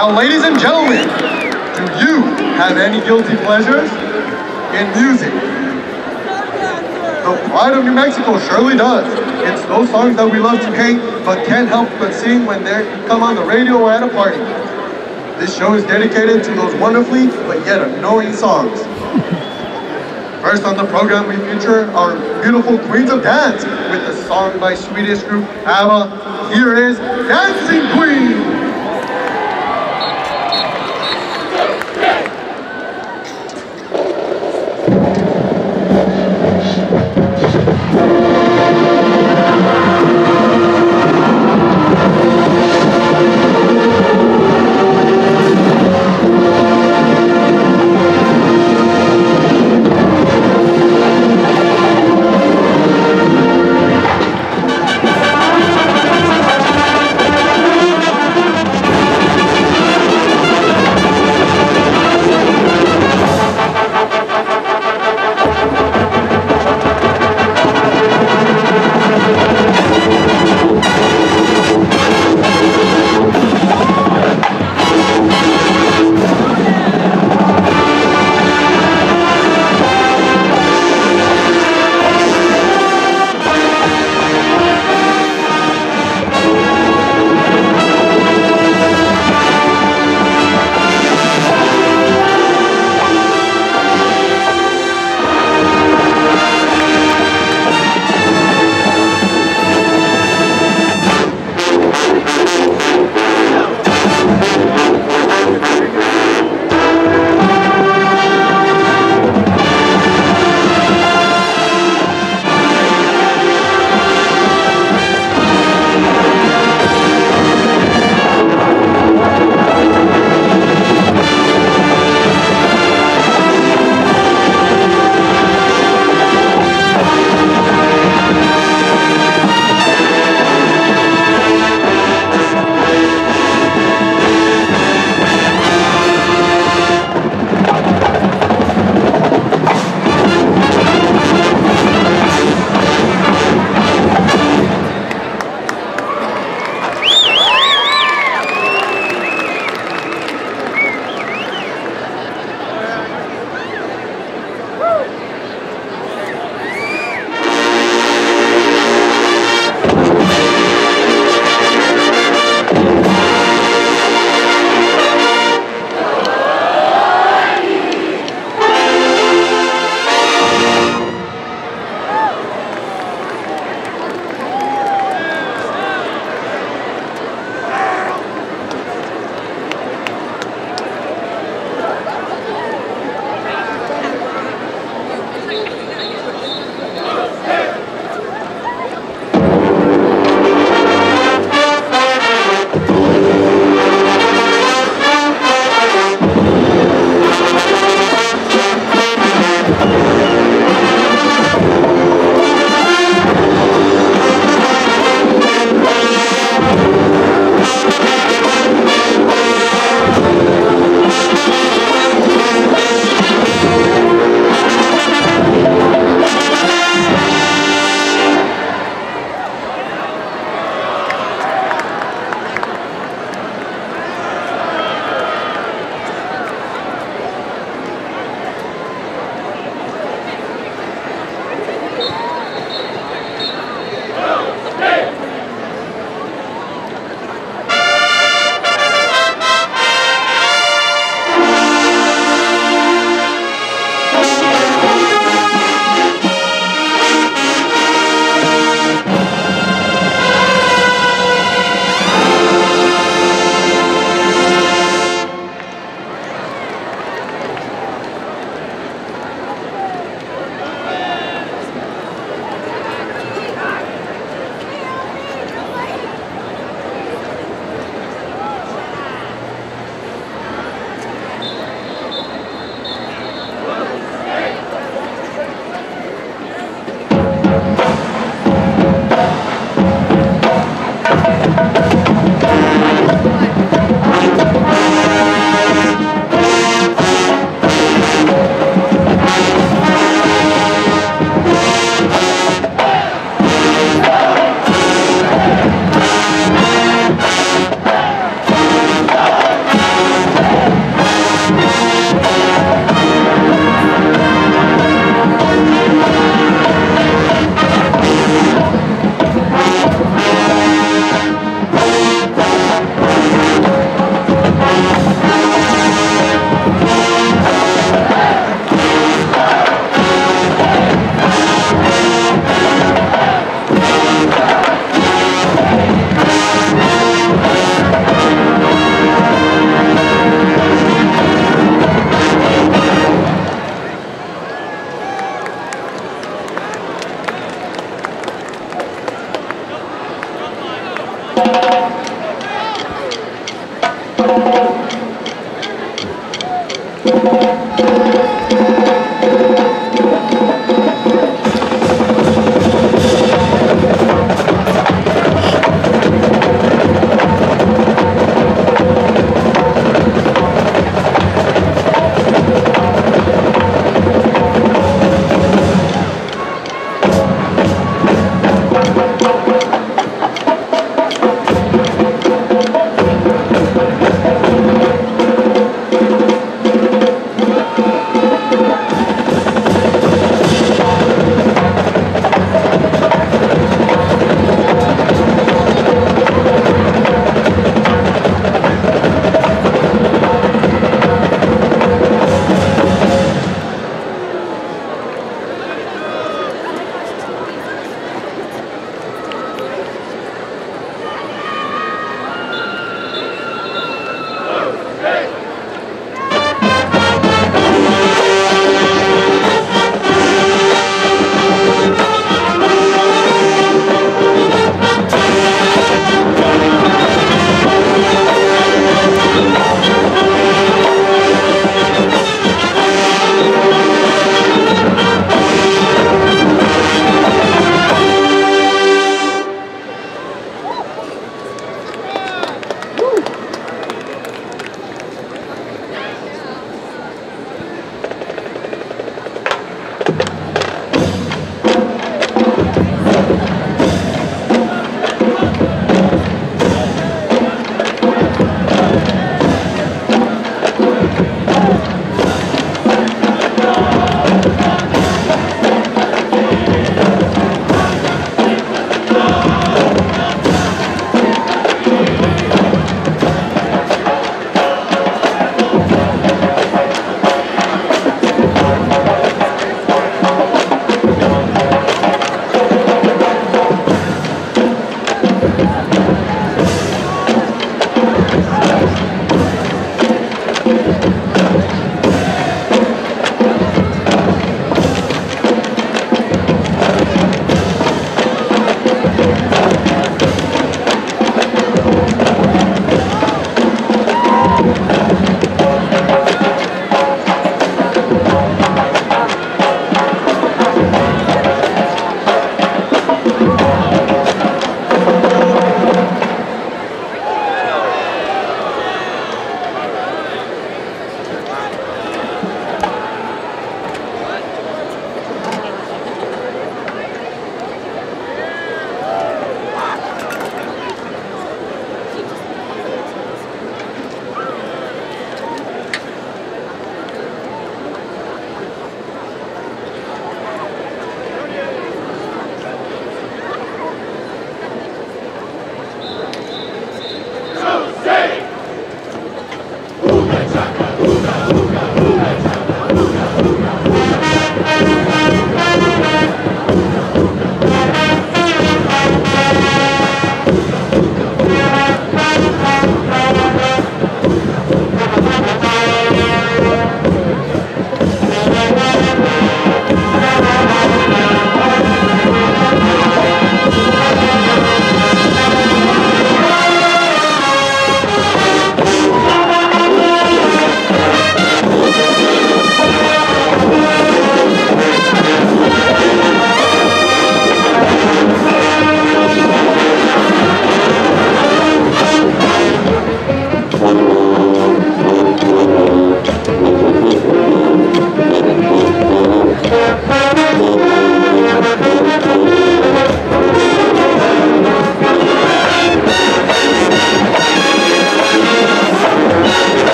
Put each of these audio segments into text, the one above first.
Now, ladies and gentlemen, do you have any guilty pleasures in music? The Pride of New Mexico surely does. It's those songs that we love to hate, but can't help but sing when they come on the radio or at a party. This show is dedicated to those wonderfully, but yet annoying songs. First on the program, we feature our beautiful Queens of Dance with a song by Swedish group ABBA. Here is Dancing Queen!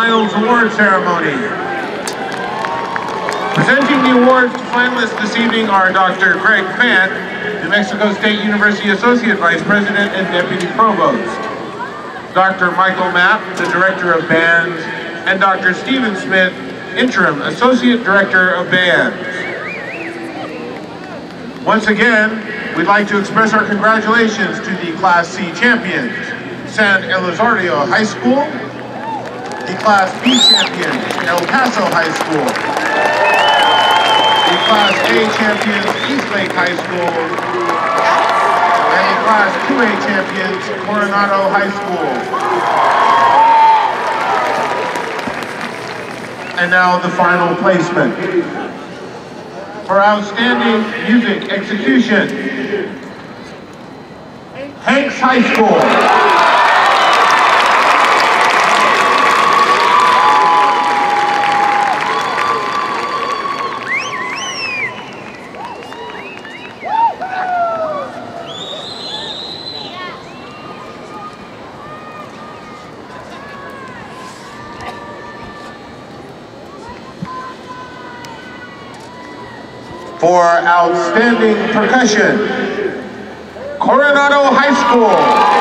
finals award ceremony. Presenting the awards to finalists this evening are Dr. Greg Fant, New Mexico State University Associate Vice President and Deputy Provost, Dr. Michael Mapp, the Director of Bands, and Dr. Stephen Smith, Interim Associate Director of Bands. Once again, we'd like to express our congratulations to the Class C champions, San Elizario High School, the Class B champions, El Paso High School, the Class A champions, Eastlake High School, and the Class 2A champions, Coronado High School. And now the final placement. For outstanding music execution, Hanks High School. For outstanding percussion, Coronado High School.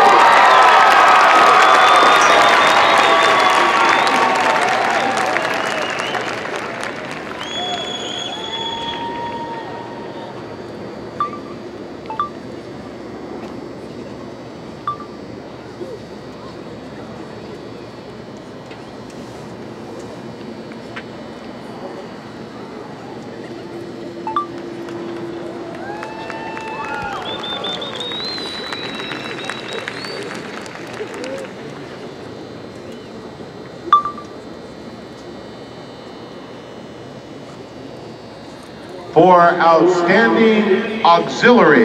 For outstanding auxiliary,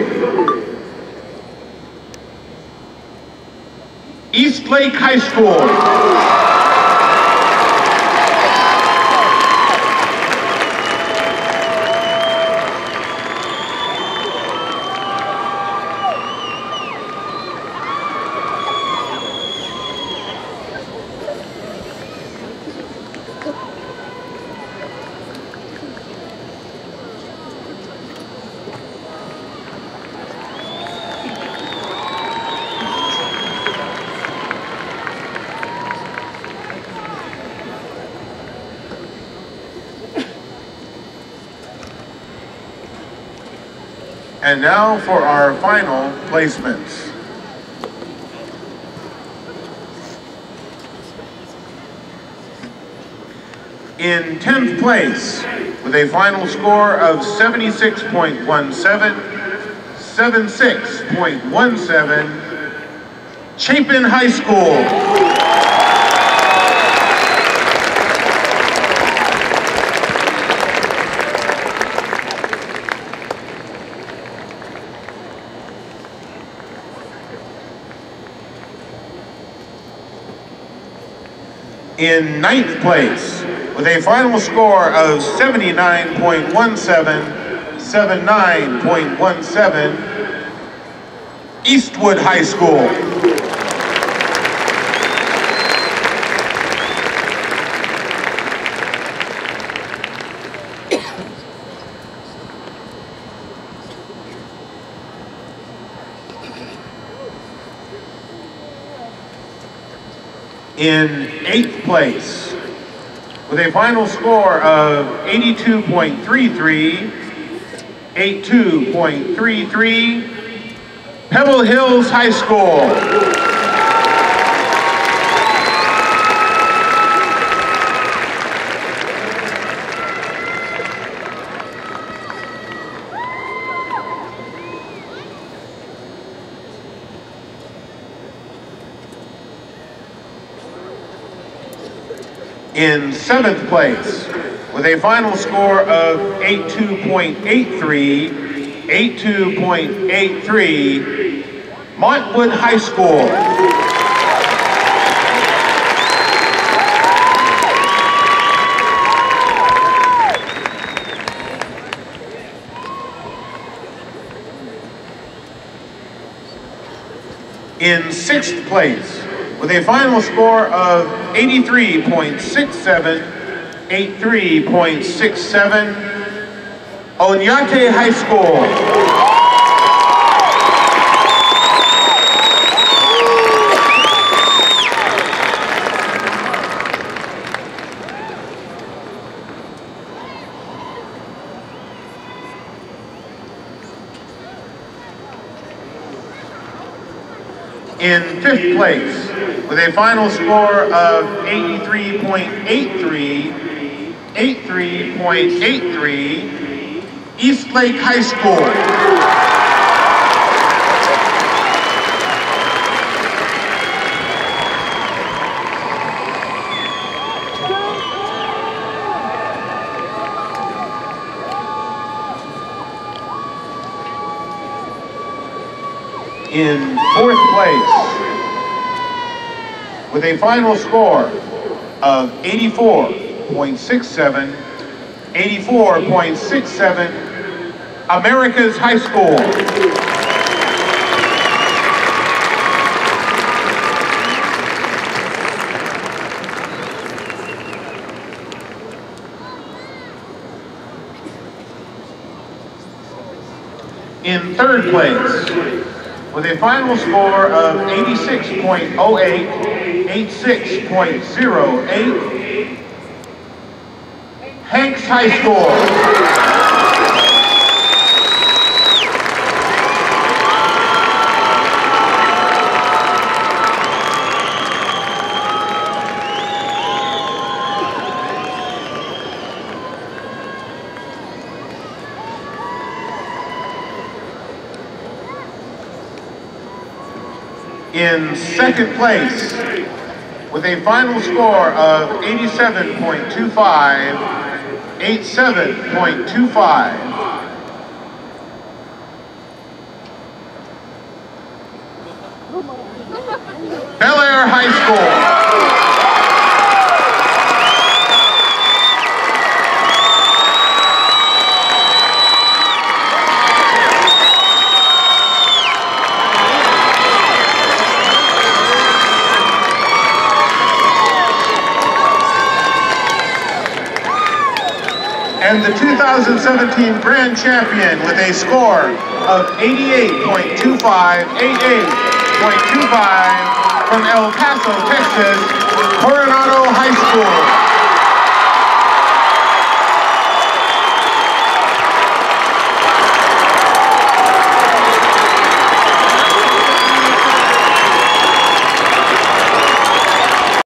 Eastlake High School. And now for our final placements. In 10th place, with a final score of 76.17, 76.17, Chapin High School. In 9th place, with a final score of 79.17, 79.17, Eastwood High School. In 8th place, with a final score of 82.33, 82.33, Pebble Hills High School. In 7th place, with a final score of 82.83, 82.83, Montwood High School. In 6th place, with a final score of 83.67, 83.67, Oñate High School. In 5th place, with a final score of 83.83, 83.83, Eastlake High School. In 4th place, with a final score of 84.67, 84.67, Americas High School. In 3rd place, with a final score of 86.08, 86.08, Hanks High School. In 2nd place, with a final score of 87.25, 87.25, Bel Air High School. And the 2017 Grand Champion with a score of 88.25, 88.25 from El Paso, Texas, Coronado High School.